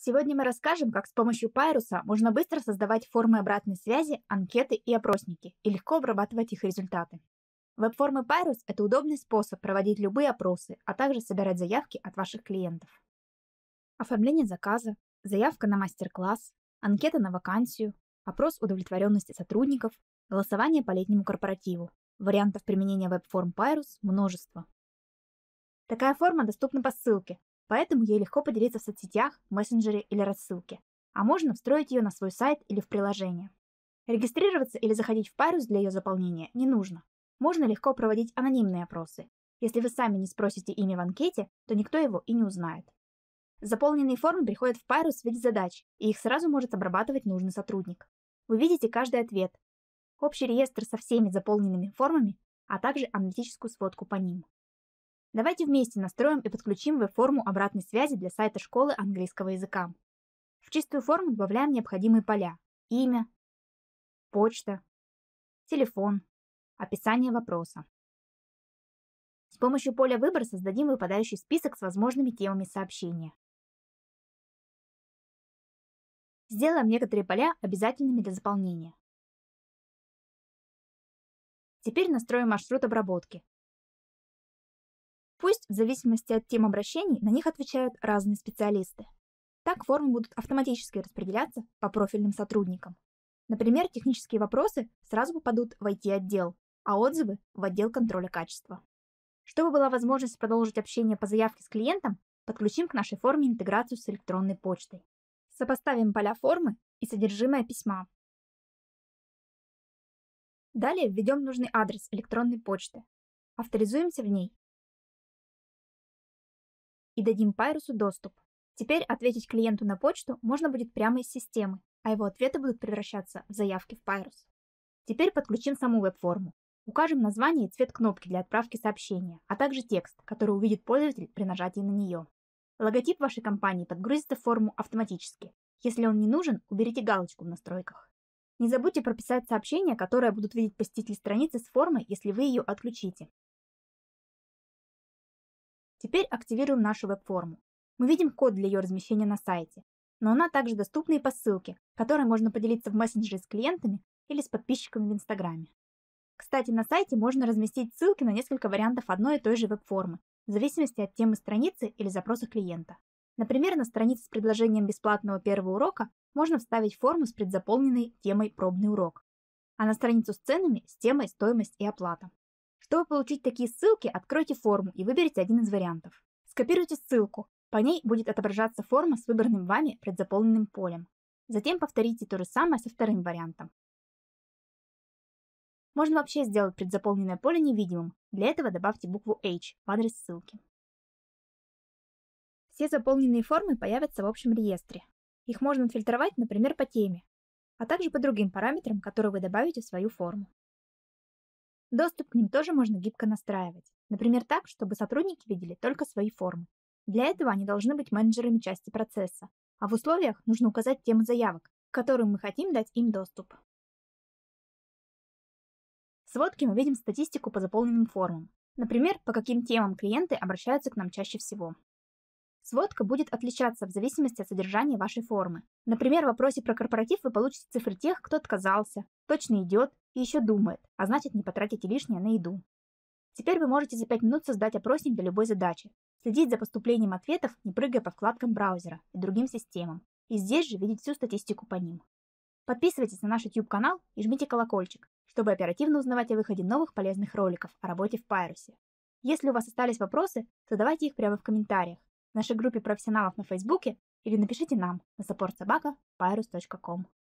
Сегодня мы расскажем, как с помощью Пайруса можно быстро создавать формы обратной связи, анкеты и опросники и легко обрабатывать их результаты. Веб-формы Пайрус– это удобный способ проводить любые опросы, а также собирать заявки от ваших клиентов. Оформление заказа, заявка на мастер-класс, анкета на вакансию, опрос удовлетворенности сотрудников, голосование по летнему корпоративу. Вариантов применения веб-форм Пайрус множество. Такая форма доступна по ссылке, поэтому ей легко поделиться в соцсетях, мессенджере или рассылке, а можно встроить ее на свой сайт или в приложение. Регистрироваться или заходить в Пайрус для ее заполнения не нужно. Можно легко проводить анонимные опросы. Если вы сами не спросите имя в анкете, то никто его и не узнает. Заполненные формы приходят в Пайрус в виде задач, и их сразу может обрабатывать нужный сотрудник. Вы видите каждый ответ, общий реестр со всеми заполненными формами, а также аналитическую сводку по ним. Давайте вместе настроим и подключим веб-форму обратной связи для сайта школы английского языка. В чистую форму добавляем необходимые поля: имя, почта, телефон, описание вопроса. С помощью поля «Выбор» создадим выпадающий список с возможными темами сообщения. Сделаем некоторые поля обязательными для заполнения. Теперь настроим маршрут обработки. Пусть в зависимости от тем обращений на них отвечают разные специалисты. Так формы будут автоматически распределяться по профильным сотрудникам. Например, технические вопросы сразу попадут в IT-отдел, а отзывы – в отдел контроля качества. Чтобы была возможность продолжить общение по заявке с клиентом, подключим к нашей форме интеграцию с электронной почтой. Сопоставим поля формы и содержимое письма. Далее введем нужный адрес электронной почты. Авторизуемся в ней и дадим Пайрусу доступ. Теперь ответить клиенту на почту можно будет прямо из системы, а его ответы будут превращаться в заявки в Пайрус. Теперь подключим саму веб-форму. Укажем название и цвет кнопки для отправки сообщения, а также текст, который увидит пользователь при нажатии на нее. Логотип вашей компании подгрузится в форму автоматически. Если он не нужен, уберите галочку в настройках. Не забудьте прописать сообщение, которое будут видеть посетители страницы с формой, если вы ее отключите. Теперь активируем нашу веб-форму. Мы видим код для ее размещения на сайте, но она также доступна и по ссылке, которой можно поделиться в мессенджере с клиентами или с подписчиками в Инстаграме. Кстати, на сайте можно разместить ссылки на несколько вариантов одной и той же веб-формы, в зависимости от темы страницы или запроса клиента. Например, на странице с предложением бесплатного первого урока можно вставить форму с предзаполненной темой «Пробный урок», а на страницу с ценами с темой «Стоимость и оплата». Чтобы получить такие ссылки, откройте форму и выберите один из вариантов. Скопируйте ссылку, по ней будет отображаться форма с выбранным вами предзаполненным полем. Затем повторите то же самое со вторым вариантом. Можно вообще сделать предзаполненное поле невидимым. Для этого добавьте букву H в адрес ссылки. Все заполненные формы появятся в общем реестре. Их можно отфильтровать, например, по теме, а также по другим параметрам, которые вы добавите в свою форму. Доступ к ним тоже можно гибко настраивать. Например, так, чтобы сотрудники видели только свои формы. Для этого они должны быть менеджерами части процесса, а в условиях нужно указать темы заявок, к которым мы хотим дать им доступ. В сводке мы видим статистику по заполненным формам. Например, по каким темам клиенты обращаются к нам чаще всего. Сводка будет отличаться в зависимости от содержания вашей формы. Например, в вопросе про корпоратив вы получите цифры тех, кто отказался, точно идет и еще думает, а значит не потратите лишнее на еду. Теперь вы можете за 5 минут создать опросник для любой задачи, следить за поступлением ответов, не прыгая по вкладкам браузера и другим системам, и здесь же видеть всю статистику по ним. Подписывайтесь на наш YouTube-канал и жмите колокольчик, чтобы оперативно узнавать о выходе новых полезных роликов о работе в Пайрусе. Если у вас остались вопросы, задавайте их прямо в комментариях, в нашей группе профессионалов на Фейсбуке или напишите нам на support@pyrus.com.